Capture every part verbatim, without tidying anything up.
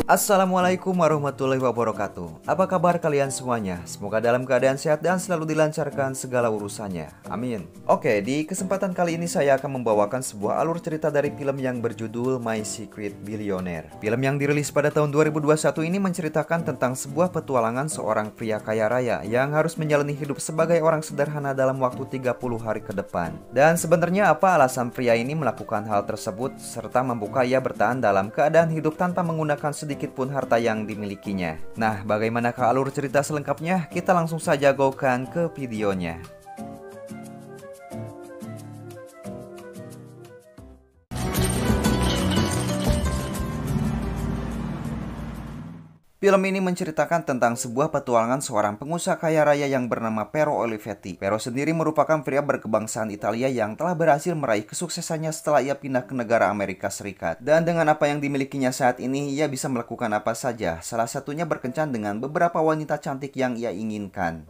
Assalamualaikum warahmatullahi wabarakatuh. Apa kabar kalian semuanya? Semoga dalam keadaan sehat dan selalu dilancarkan segala urusannya. Amin. Oke, di kesempatan kali ini saya akan membawakan sebuah alur cerita dari film yang berjudul My Secret Billionaire. Film yang dirilis pada tahun dua ribu dua puluh satu ini menceritakan tentang sebuah petualangan seorang pria kaya raya yang harus menjalani hidup sebagai orang sederhana dalam waktu tiga puluh hari ke depan. Dan sebenarnya apa alasan pria ini melakukan hal tersebut serta membuka ia bertahan dalam keadaan hidup tanpa menggunakan sedikit pun harta yang dimilikinya. Nah, bagaimanakah alur cerita selengkapnya? Kita langsung saja go-kan ke videonya. Film ini menceritakan tentang sebuah petualangan seorang pengusaha kaya raya yang bernama Pero Olivetti. Pero sendiri merupakan pria berkebangsaan Italia yang telah berhasil meraih kesuksesannya setelah ia pindah ke negara Amerika Serikat. Dan dengan apa yang dimilikinya saat ini, ia bisa melakukan apa saja. Salah satunya berkencan dengan beberapa wanita cantik yang ia inginkan.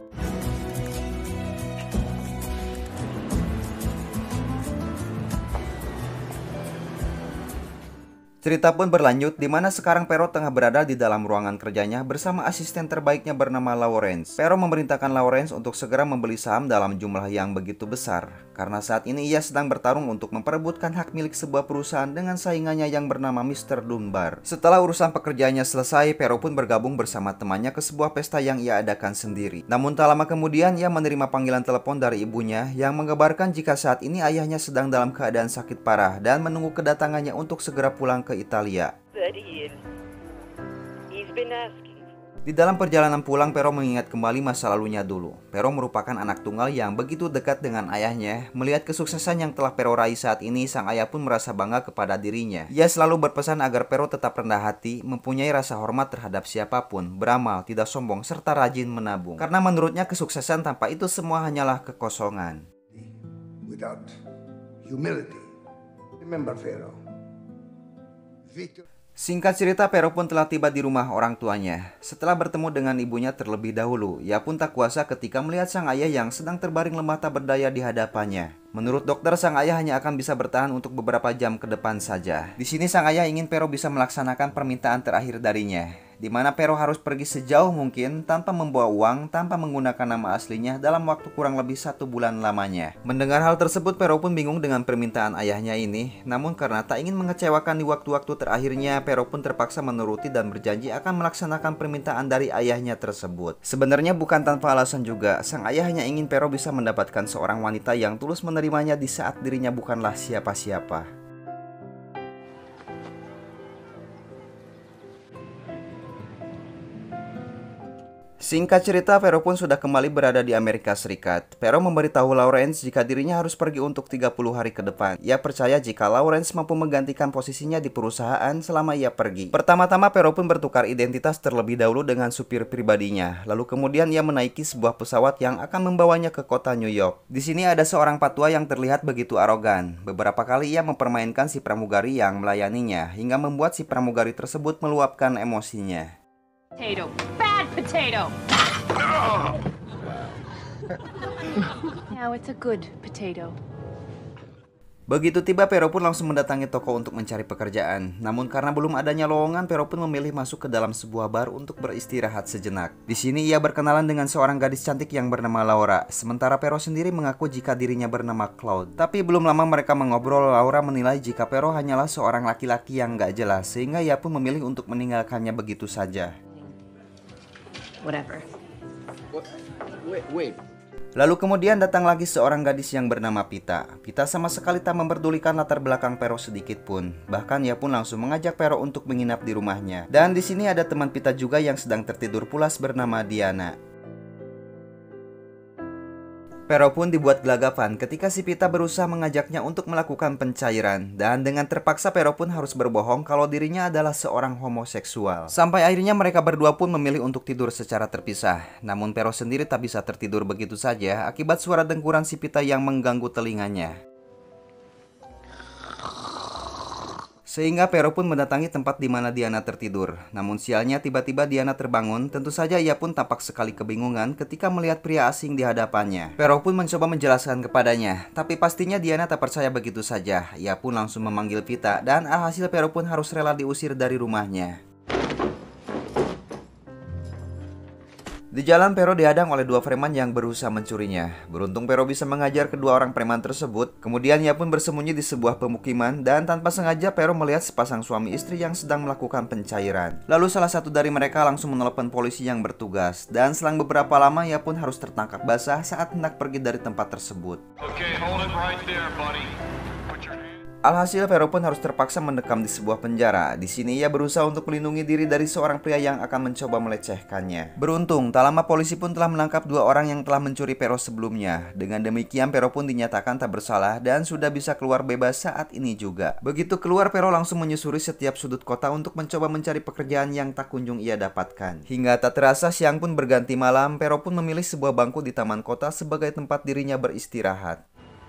Cerita pun berlanjut di mana sekarang Pero tengah berada di dalam ruangan kerjanya bersama asisten terbaiknya bernama Lawrence. Pero memerintahkan Lawrence untuk segera membeli saham dalam jumlah yang begitu besar. Karena saat ini ia sedang bertarung untuk memperebutkan hak milik sebuah perusahaan dengan saingannya yang bernama mister Dunbar. Setelah urusan pekerjaannya selesai, Pero pun bergabung bersama temannya ke sebuah pesta yang ia adakan sendiri. Namun tak lama kemudian ia menerima panggilan telepon dari ibunya yang mengabarkan jika saat ini ayahnya sedang dalam keadaan sakit parah dan menunggu kedatangannya untuk segera pulang ke ke Italia. Di dalam perjalanan pulang, Pero mengingat kembali masa lalunya dulu. Pero merupakan anak tunggal yang begitu dekat dengan ayahnya. Melihat kesuksesan yang telah Pero raih saat ini, sang ayah pun merasa bangga kepada dirinya. Ia selalu berpesan agar Pero tetap rendah hati, mempunyai rasa hormat terhadap siapapun, beramal, tidak sombong, serta rajin menabung. Karena menurutnya kesuksesan tanpa itu semua hanyalah kekosongan. Without humility, remember Pharaoh. Singkat cerita, Pero pun telah tiba di rumah orang tuanya. Setelah bertemu dengan ibunya terlebih dahulu, ia pun tak kuasa ketika melihat sang ayah yang sedang terbaring lemah tak berdaya di hadapannya. Menurut dokter, sang ayah hanya akan bisa bertahan untuk beberapa jam ke depan saja. Di sini sang ayah ingin Pero bisa melaksanakan permintaan terakhir darinya, di mana Pero harus pergi sejauh mungkin tanpa membawa uang, tanpa menggunakan nama aslinya dalam waktu kurang lebih satu bulan lamanya. Mendengar hal tersebut, Pero pun bingung dengan permintaan ayahnya ini. Namun karena tak ingin mengecewakan di waktu-waktu terakhirnya, Pero pun terpaksa menuruti dan berjanji akan melaksanakan permintaan dari ayahnya tersebut. Sebenarnya bukan tanpa alasan juga, sang ayah hanya ingin Pero bisa mendapatkan seorang wanita yang tulus menerimanya di saat dirinya bukanlah siapa-siapa. Singkat cerita, Pero pun sudah kembali berada di Amerika Serikat. Pero memberitahu Lawrence jika dirinya harus pergi untuk tiga puluh hari ke depan. Ia percaya jika Lawrence mampu menggantikan posisinya di perusahaan selama ia pergi. Pertama-tama Pero pun bertukar identitas terlebih dahulu dengan supir pribadinya. Lalu kemudian ia menaiki sebuah pesawat yang akan membawanya ke kota New York. Di sini ada seorang patua yang terlihat begitu arogan. Beberapa kali ia mempermainkan si pramugari yang melayaninya, hingga membuat si pramugari tersebut meluapkan emosinya. Potato. Bad potato. Now it's a good potato. Begitu tiba, Pero pun langsung mendatangi toko untuk mencari pekerjaan. Namun karena belum adanya lowongan, Pero pun memilih masuk ke dalam sebuah bar untuk beristirahat sejenak. Di sini ia berkenalan dengan seorang gadis cantik yang bernama Laura. Sementara Pero sendiri mengaku jika dirinya bernama Claude. Tapi belum lama mereka mengobrol, Laura menilai jika Pero hanyalah seorang laki-laki yang gak jelas, sehingga ia pun memilih untuk meninggalkannya begitu saja. Whatever. Wait, wait. Lalu kemudian datang lagi seorang gadis yang bernama Pita. Pita sama sekali tak memperdulikan latar belakang Pero sedikit pun. Bahkan ia pun langsung mengajak Pero untuk menginap di rumahnya. Dan di sini ada teman Pita juga yang sedang tertidur pulas bernama Diana. Pero pun dibuat gelagapan ketika si Pita berusaha mengajaknya untuk melakukan pencairan. Dan dengan terpaksa Pero pun harus berbohong kalau dirinya adalah seorang homoseksual. Sampai akhirnya mereka berdua pun memilih untuk tidur secara terpisah. Namun Pero sendiri tak bisa tertidur begitu saja akibat suara dengkuran si Pita yang mengganggu telinganya. Sehingga Pero pun mendatangi tempat di mana Diana tertidur. Namun sialnya tiba-tiba Diana terbangun. Tentu saja ia pun tampak sekali kebingungan ketika melihat pria asing di hadapannya. Pero pun mencoba menjelaskan kepadanya, tapi pastinya Diana tak percaya begitu saja. Ia pun langsung memanggil Vita dan alhasil Pero pun harus rela diusir dari rumahnya. Di jalan, Pero dihadang oleh dua preman yang berusaha mencurinya. Beruntung Pero bisa mengajar kedua orang preman tersebut. Kemudian ia pun bersembunyi di sebuah pemukiman dan tanpa sengaja Pero melihat sepasang suami istri yang sedang melakukan pencairan. Lalu salah satu dari mereka langsung menelepon polisi yang bertugas. Dan selang beberapa lama ia pun harus tertangkap basah saat hendak pergi dari tempat tersebut. Okay, hold it right there, buddy. Put your hand. Alhasil Pero pun harus terpaksa mendekam di sebuah penjara. Di sini ia berusaha untuk melindungi diri dari seorang pria yang akan mencoba melecehkannya. Beruntung, tak lama polisi pun telah menangkap dua orang yang telah mencuri Pero sebelumnya. Dengan demikian Pero pun dinyatakan tak bersalah dan sudah bisa keluar bebas saat ini juga. Begitu keluar, Pero langsung menyusuri setiap sudut kota untuk mencoba mencari pekerjaan yang tak kunjung ia dapatkan. Hingga tak terasa siang pun berganti malam, Pero pun memilih sebuah bangku di taman kota sebagai tempat dirinya beristirahat.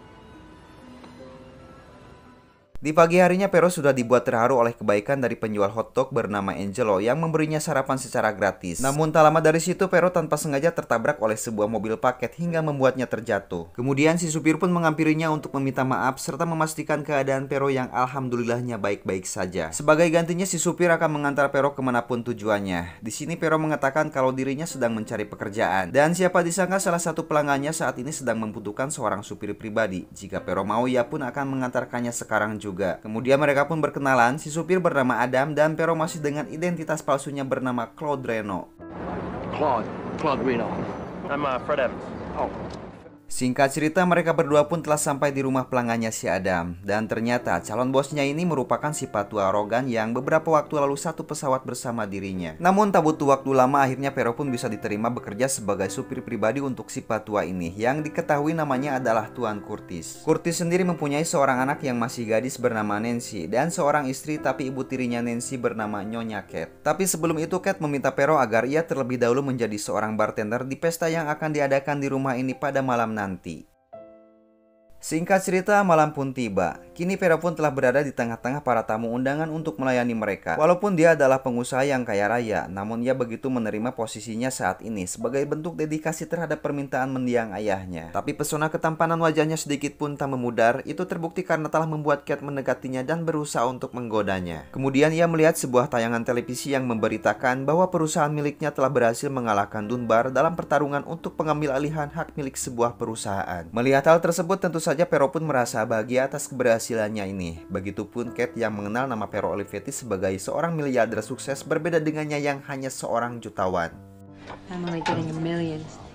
Di pagi harinya Pero sudah dibuat terharu oleh kebaikan dari penjual hotdog bernama Angelo yang memberinya sarapan secara gratis. Namun tak lama dari situ Pero tanpa sengaja tertabrak oleh sebuah mobil paket hingga membuatnya terjatuh. Kemudian si supir pun menghampirinya untuk meminta maaf serta memastikan keadaan Pero yang alhamdulillahnya baik-baik saja. Sebagai gantinya si supir akan mengantar Pero kemanapun tujuannya. Di sini Pero mengatakan kalau dirinya sedang mencari pekerjaan. Dan siapa disangka salah satu pelanggannya saat ini sedang membutuhkan seorang supir pribadi. Jika Pero mau, ia pun akan mengantarkannya sekarang juga. Juga. Kemudian mereka pun berkenalan, si supir bernama Adam dan Pero masih dengan identitas palsunya bernama Claude Reno. Claude, Claude Reno. I'm uh, Fred Evans. Oh. Singkat cerita, mereka berdua pun telah sampai di rumah pelanggannya si Adam. Dan ternyata calon bosnya ini merupakan si patua arogan yang beberapa waktu lalu satu pesawat bersama dirinya. Namun tak butuh waktu lama, akhirnya Pero pun bisa diterima bekerja sebagai supir pribadi untuk si patua ini, yang diketahui namanya adalah Tuan Curtis. Curtis sendiri mempunyai seorang anak yang masih gadis bernama Nancy, dan seorang istri tapi ibu tirinya Nancy bernama Nyonya Cat. Tapi sebelum itu Cat meminta Pero agar ia terlebih dahulu menjadi seorang bartender di pesta yang akan diadakan di rumah ini pada malam nanti. nanti. Singkat cerita, malam pun tiba. Kini Pero pun telah berada di tengah-tengah para tamu undangan untuk melayani mereka. Walaupun dia adalah pengusaha yang kaya raya, namun ia begitu menerima posisinya saat ini sebagai bentuk dedikasi terhadap permintaan mendiang ayahnya. Tapi pesona ketampanan wajahnya sedikit pun tak memudar. Itu terbukti karena telah membuat Cat mendekatinya dan berusaha untuk menggodanya. Kemudian ia melihat sebuah tayangan televisi yang memberitakan bahwa perusahaan miliknya telah berhasil mengalahkan Dunbar dalam pertarungan untuk pengambil alihan hak milik sebuah perusahaan. Melihat hal tersebut, tentu saja Pero pun merasa bahagia atas keberhasilannya ini. Begitupun Cat yang mengenal nama Pero Olivetti sebagai seorang miliarder sukses, berbeda dengannya yang hanya seorang jutawan. I'm only getting a million.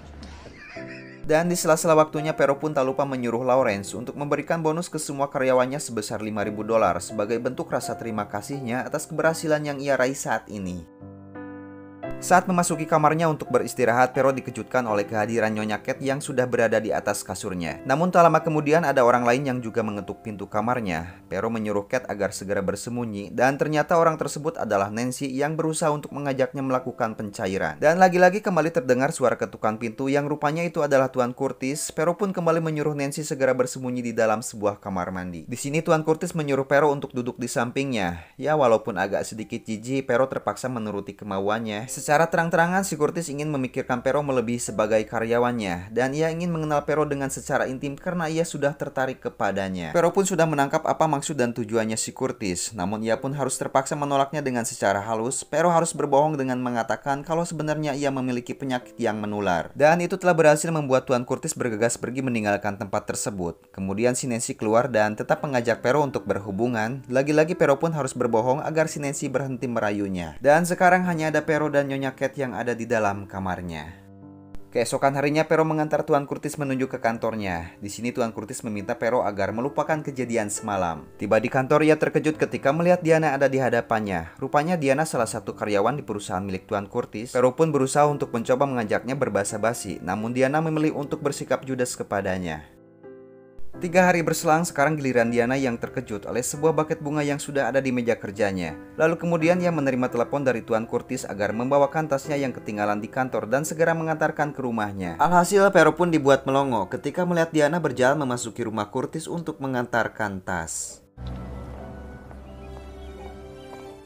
Dan di sela-sela waktunya Pero pun tak lupa menyuruh Lawrence untuk memberikan bonus ke semua karyawannya sebesar lima ribu dolar sebagai bentuk rasa terima kasihnya atas keberhasilan yang ia raih saat ini. Saat memasuki kamarnya untuk beristirahat, Pero dikejutkan oleh kehadiran Nyonya Cat yang sudah berada di atas kasurnya. Namun tak lama kemudian ada orang lain yang juga mengetuk pintu kamarnya. Pero menyuruh Cat agar segera bersembunyi, dan ternyata orang tersebut adalah Nancy yang berusaha untuk mengajaknya melakukan pencairan. Dan lagi-lagi kembali terdengar suara ketukan pintu yang rupanya itu adalah Tuan Curtis. Pero pun kembali menyuruh Nancy segera bersembunyi di dalam sebuah kamar mandi. Di sini Tuan Curtis menyuruh Pero untuk duduk di sampingnya. Ya, walaupun agak sedikit jijik, Pero terpaksa menuruti kemauannya. Secara terang-terangan si Curtis ingin memikirkan Pero melebihi sebagai karyawannya, dan ia ingin mengenal Pero dengan secara intim karena ia sudah tertarik kepadanya. Pero pun sudah menangkap apa maksud dan tujuannya si Curtis, namun ia pun harus terpaksa menolaknya dengan secara halus. Pero harus berbohong dengan mengatakan kalau sebenarnya ia memiliki penyakit yang menular. Dan itu telah berhasil membuat Tuan Curtis bergegas pergi meninggalkan tempat tersebut. Kemudian si Nancy keluar dan tetap mengajak Pero untuk berhubungan. Lagi-lagi Pero pun harus berbohong agar si Nancy berhenti merayunya. Dan sekarang hanya ada Pero dan Nyonya Cat yang ada di dalam kamarnya. Keesokan harinya Pero mengantar Tuan Curtis menuju ke kantornya. Di sini Tuan Curtis meminta Pero agar melupakan kejadian semalam. Tiba di kantor, ia terkejut ketika melihat Diana ada di hadapannya. Rupanya Diana salah satu karyawan di perusahaan milik Tuan Curtis. Pero pun berusaha untuk mencoba mengajaknya berbasa-basi, namun Diana memilih untuk bersikap judes kepadanya. Tiga hari berselang, sekarang giliran Diana yang terkejut oleh sebuah buket bunga yang sudah ada di meja kerjanya. Lalu kemudian ia menerima telepon dari Tuan Curtis agar membawakan tasnya yang ketinggalan di kantor dan segera mengantarkan ke rumahnya. Alhasil Pero pun dibuat melongo ketika melihat Diana berjalan memasuki rumah Curtis untuk mengantarkan tas.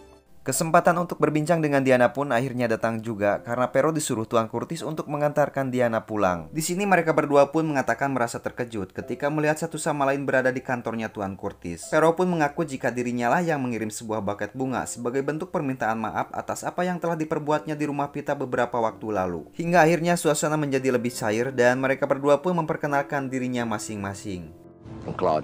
Kesempatan untuk berbincang dengan Diana pun akhirnya datang juga karena Pero disuruh Tuan Curtis untuk mengantarkan Diana pulang. Di sini mereka berdua pun mengatakan merasa terkejut ketika melihat satu sama lain berada di kantornya Tuan Curtis. Pero pun mengaku jika dirinya lah yang mengirim sebuah buket bunga sebagai bentuk permintaan maaf atas apa yang telah diperbuatnya di rumah Pita beberapa waktu lalu. Hingga akhirnya suasana menjadi lebih cair dan mereka berdua pun memperkenalkan dirinya masing-masing. Claude.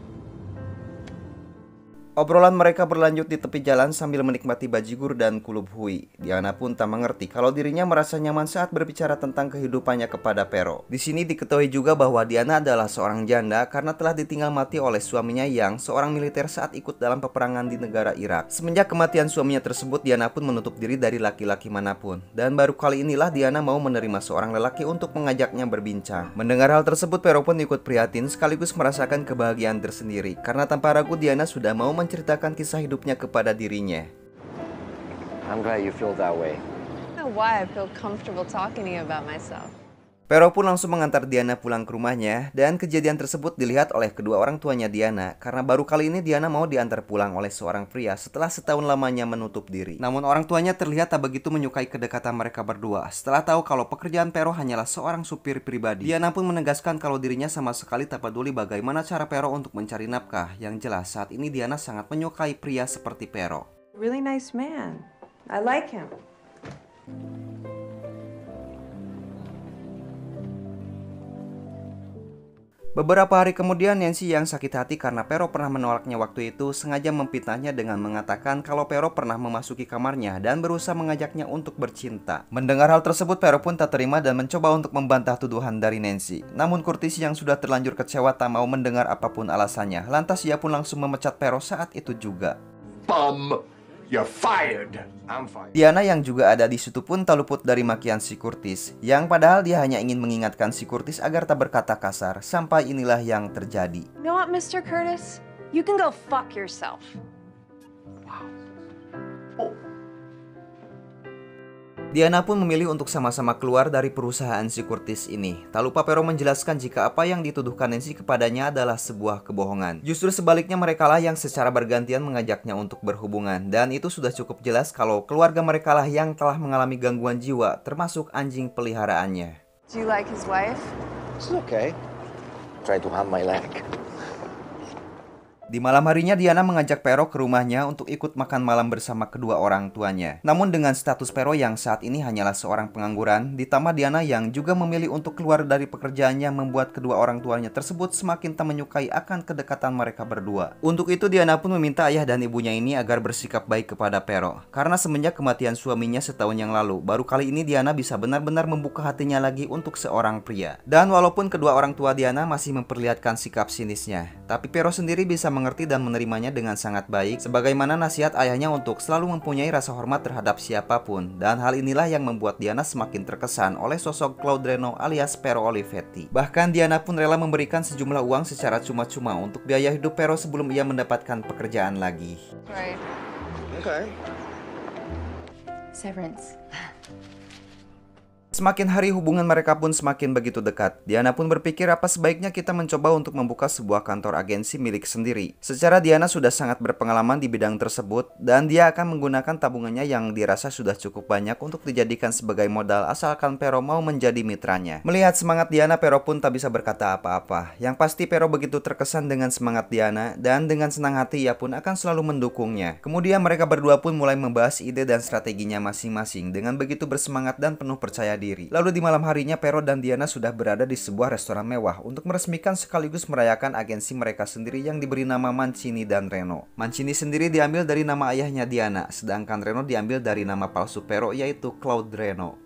Obrolan mereka berlanjut di tepi jalan sambil menikmati bajigur dan kulub hui. Diana pun tak mengerti kalau dirinya merasa nyaman saat berbicara tentang kehidupannya kepada Pero. Di sini diketahui juga bahwa Diana adalah seorang janda karena telah ditinggal mati oleh suaminya yang seorang militer saat ikut dalam peperangan di negara Irak. Semenjak kematian suaminya tersebut, Diana pun menutup diri dari laki-laki manapun. Dan baru kali inilah Diana mau menerima seorang lelaki untuk mengajaknya berbincang. Mendengar hal tersebut, Pero pun ikut prihatin sekaligus merasakan kebahagiaan tersendiri karena tanpa ragu Diana sudah mau menceritakan kisah hidupnya kepada dirinya. I'm glad you feel that way. I don't know why I feel comfortable talking to you about myself. Pero pun langsung mengantar Diana pulang ke rumahnya dan kejadian tersebut dilihat oleh kedua orang tuanya Diana karena baru kali ini Diana mau diantar pulang oleh seorang pria setelah setahun lamanya menutup diri. Namun orang tuanya terlihat tak begitu menyukai kedekatan mereka berdua. Setelah tahu kalau pekerjaan Pero hanyalah seorang supir pribadi, Diana pun menegaskan kalau dirinya sama sekali tak peduli bagaimana cara Pero untuk mencari nafkah. Yang jelas saat ini Diana sangat menyukai pria seperti Pero. Really nice man. I like him. Beberapa hari kemudian Nancy yang sakit hati karena Pero pernah menolaknya waktu itu sengaja memfitnahnya dengan mengatakan kalau Pero pernah memasuki kamarnya dan berusaha mengajaknya untuk bercinta. Mendengar hal tersebut, Pero pun tak terima dan mencoba untuk membantah tuduhan dari Nancy. Namun Curtis yang sudah terlanjur kecewa tak mau mendengar apapun alasannya. Lantas ia pun langsung memecat Pero saat itu juga. Bum, you're fired. I'm fired. Diana yang juga ada di situ pun tak luput dari makian si Curtis, yang padahal dia hanya ingin mengingatkan si Curtis agar tak berkata kasar. Sampai inilah yang terjadi. You know what, Mister Curtis? You can go fuck yourself. Diana pun memilih untuk sama-sama keluar dari perusahaan si Curtis ini. Tak lupa Pero menjelaskan jika apa yang dituduhkan Nancy kepadanya adalah sebuah kebohongan. Justru sebaliknya merekalah yang secara bergantian mengajaknya untuk berhubungan. Dan itu sudah cukup jelas kalau keluarga merekalah yang telah mengalami gangguan jiwa, termasuk anjing peliharaannya. Do you like his wife? It's okay. Try to harm my leg. Di malam harinya Diana mengajak Pero ke rumahnya untuk ikut makan malam bersama kedua orang tuanya. Namun dengan status Pero yang saat ini hanyalah seorang pengangguran, ditambah Diana yang juga memilih untuk keluar dari pekerjaannya membuat kedua orang tuanya tersebut semakin tak menyukai akan kedekatan mereka berdua. Untuk itu Diana pun meminta ayah dan ibunya ini agar bersikap baik kepada Pero. Karena semenjak kematian suaminya setahun yang lalu, baru kali ini Diana bisa benar-benar membuka hatinya lagi untuk seorang pria. Dan walaupun kedua orang tua Diana masih memperlihatkan sikap sinisnya, tapi Pero sendiri bisa mengerti dan menerimanya dengan sangat baik, sebagaimana nasihat ayahnya untuk selalu mempunyai rasa hormat terhadap siapapun. Dan hal inilah yang membuat Diana semakin terkesan oleh sosok Claude Reno alias Pero Olivetti. Bahkan Diana pun rela memberikan sejumlah uang secara cuma-cuma untuk biaya hidup Pero sebelum ia mendapatkan pekerjaan lagi. Right. Okay. Severance. Semakin hari hubungan mereka pun semakin begitu dekat. Diana pun berpikir apa sebaiknya kita mencoba untuk membuka sebuah kantor agensi milik sendiri. Secara Diana sudah sangat berpengalaman di bidang tersebut dan dia akan menggunakan tabungannya yang dirasa sudah cukup banyak untuk dijadikan sebagai modal asalkan Pero mau menjadi mitranya. Melihat semangat Diana, Pero pun tak bisa berkata apa-apa. Yang pasti Pero begitu terkesan dengan semangat Diana dan dengan senang hati ia pun akan selalu mendukungnya. Kemudian mereka berdua pun mulai membahas ide dan strateginya masing-masing dengan begitu bersemangat dan penuh percaya diri. Diri. Lalu di malam harinya Pero dan Diana sudah berada di sebuah restoran mewah untuk meresmikan sekaligus merayakan agensi mereka sendiri yang diberi nama Mancini dan Reno. Mancini sendiri diambil dari nama ayahnya Diana, sedangkan Reno diambil dari nama palsu Pero yaitu Claude Reno.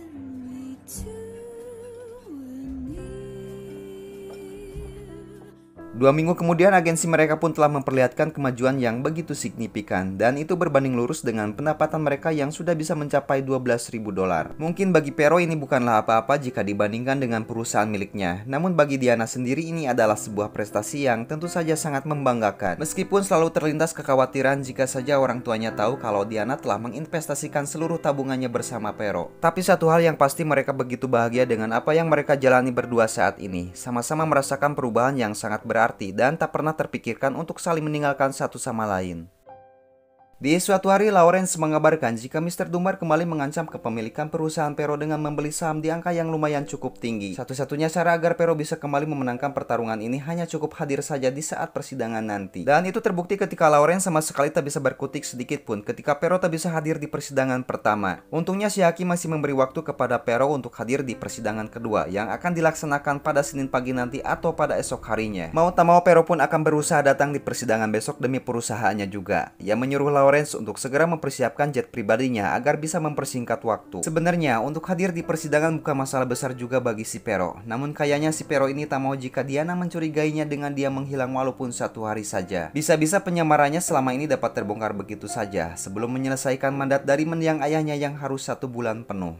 Dua minggu kemudian agensi mereka pun telah memperlihatkan kemajuan yang begitu signifikan, dan itu berbanding lurus dengan pendapatan mereka yang sudah bisa mencapai dua belas ribu dolar. Mungkin bagi Pero ini bukanlah apa-apa jika dibandingkan dengan perusahaan miliknya, namun bagi Diana sendiri ini adalah sebuah prestasi yang tentu saja sangat membanggakan. Meskipun selalu terlintas kekhawatiran jika saja orang tuanya tahu kalau Diana telah menginvestasikan seluruh tabungannya bersama Pero. Tapi satu hal yang pasti, mereka begitu bahagia dengan apa yang mereka jalani berdua saat ini. Sama-sama merasakan perubahan yang sangat berarti dan tak pernah terpikirkan untuk saling meninggalkan satu sama lain. Di suatu hari, Lawrence mengabarkan jika mister Dunbar kembali mengancam kepemilikan perusahaan Pero dengan membeli saham di angka yang lumayan cukup tinggi. Satu-satunya cara agar Pero bisa kembali memenangkan pertarungan ini hanya cukup hadir saja di saat persidangan nanti. Dan itu terbukti ketika Lawrence sama sekali tak bisa berkutik sedikit pun ketika Pero tak bisa hadir di persidangan pertama. Untungnya si hakim masih memberi waktu kepada Pero untuk hadir di persidangan kedua yang akan dilaksanakan pada Senin pagi nanti atau pada esok harinya. Mau tak mau, Pero pun akan berusaha datang di persidangan besok demi perusahaannya juga. Ia menyuruh Lawrence untuk segera mempersiapkan jet pribadinya agar bisa mempersingkat waktu. Sebenarnya untuk hadir di persidangan bukan masalah besar juga bagi si Pero. Namun kayaknya si Pero ini tak mau jika Diana mencurigainya dengan dia menghilang walaupun satu hari saja. Bisa-bisa penyamarannya selama ini dapat terbongkar begitu saja sebelum menyelesaikan mandat dari mendiang ayahnya yang harus satu bulan penuh.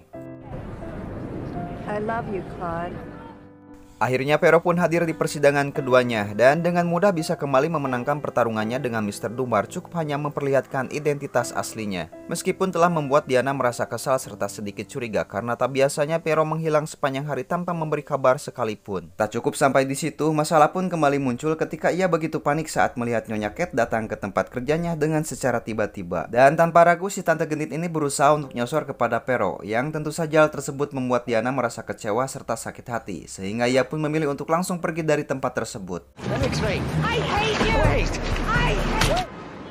I love you, Claude. Akhirnya Pero pun hadir di persidangan keduanya dan dengan mudah bisa kembali memenangkan pertarungannya dengan mister Dunbar cukup hanya memperlihatkan identitas aslinya. Meskipun telah membuat Diana merasa kesal serta sedikit curiga karena tak biasanya Pero menghilang sepanjang hari tanpa memberi kabar sekalipun. Tak cukup sampai di situ, masalah pun kembali muncul ketika ia begitu panik saat melihat Nyonya Kate datang ke tempat kerjanya dengan secara tiba-tiba. Dan tanpa ragu si tante genit ini berusaha untuk nyosor kepada Pero yang tentu saja hal tersebut membuat Diana merasa kecewa serta sakit hati sehingga ia pun memilih untuk langsung pergi dari tempat tersebut. I hate you! I hate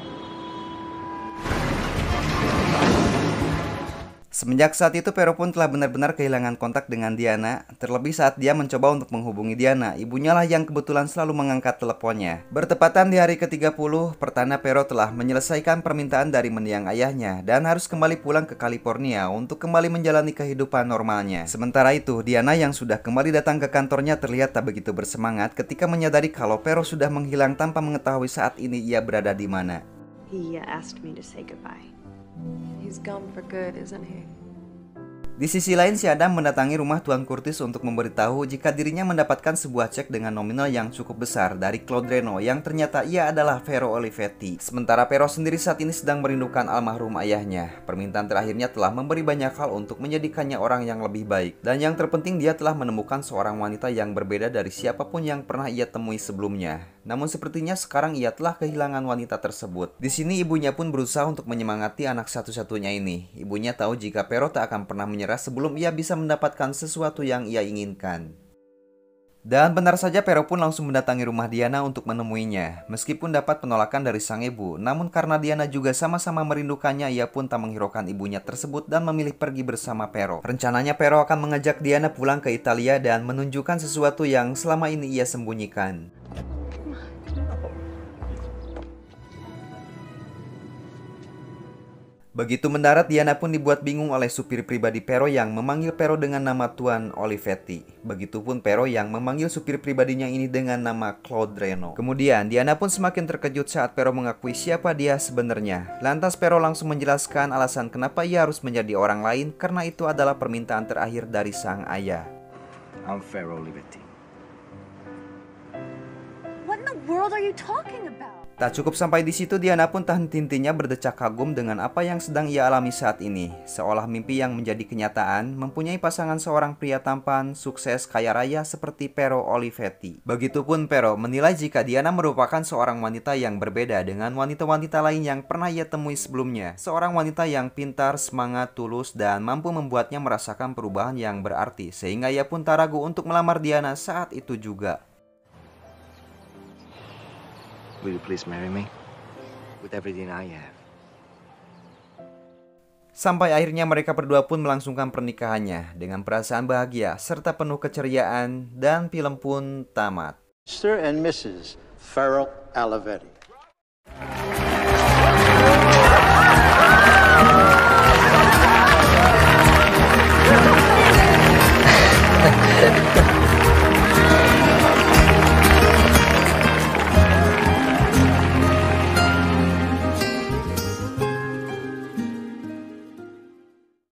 Semenjak saat itu, Pero pun telah benar-benar kehilangan kontak dengan Diana. Terlebih saat dia mencoba untuk menghubungi Diana, ibunya lah yang kebetulan selalu mengangkat teleponnya. Bertepatan di hari ke tiga puluh, pertanda Pero telah menyelesaikan permintaan dari mendiang ayahnya dan harus kembali pulang ke California untuk kembali menjalani kehidupan normalnya. Sementara itu, Diana yang sudah kembali datang ke kantornya terlihat tak begitu bersemangat ketika menyadari kalau Pero sudah menghilang tanpa mengetahui saat ini ia berada di mana. He uh, asked me to say goodbye. He's gone for good, isn't he? Di sisi lain, si Adam mendatangi rumah Tuan Curtis untuk memberitahu jika dirinya mendapatkan sebuah cek dengan nominal yang cukup besar dari Claude Reno yang ternyata ia adalah Vero Olivetti. Sementara Pero sendiri saat ini sedang merindukan almarhum ayahnya. Permintaan terakhirnya telah memberi banyak hal untuk menjadikannya orang yang lebih baik. Dan yang terpenting, dia telah menemukan seorang wanita yang berbeda dari siapapun yang pernah ia temui sebelumnya. Namun sepertinya sekarang ia telah kehilangan wanita tersebut. Di sini ibunya pun berusaha untuk menyemangati anak satu-satunya ini. Ibunya tahu jika Pero tak akan pernah menyerah sebelum ia bisa mendapatkan sesuatu yang ia inginkan. Dan benar saja, Pero pun langsung mendatangi rumah Diana untuk menemuinya. Meskipun dapat penolakan dari sang ibu, namun karena Diana juga sama-sama merindukannya, ia pun tak menghiraukan ibunya tersebut dan memilih pergi bersama Pero. Rencananya Pero akan mengajak Diana pulang ke Italia dan menunjukkan sesuatu yang selama ini ia sembunyikan. Begitu mendarat, Diana pun dibuat bingung oleh supir pribadi Pero yang memanggil Pero dengan nama Tuan Olivetti. Begitupun Pero yang memanggil supir pribadinya ini dengan nama Claude Reno. Kemudian Diana pun semakin terkejut saat Pero mengakui siapa dia sebenarnya. Lantas Pero langsung menjelaskan alasan kenapa ia harus menjadi orang lain, karena itu adalah permintaan terakhir dari sang ayah. I'm Vero Olivetti. What in the world are you talking about? Tak cukup sampai di situ, Diana pun tak henti-hentinya berdecak kagum dengan apa yang sedang ia alami saat ini. Seolah mimpi yang menjadi kenyataan, mempunyai pasangan seorang pria tampan, sukses, kaya raya seperti Pero Olivetti. Begitupun Pero menilai jika Diana merupakan seorang wanita yang berbeda dengan wanita-wanita lain yang pernah ia temui sebelumnya. Seorang wanita yang pintar, semangat, tulus, dan mampu membuatnya merasakan perubahan yang berarti, sehingga ia pun tak ragu untuk melamar Diana saat itu juga. Will you please marry me? With everything I have. Sampai akhirnya mereka berdua pun melangsungkan pernikahannya dengan perasaan bahagia serta penuh keceriaan, dan film pun tamat. Mister and Missus Vero Olivetti.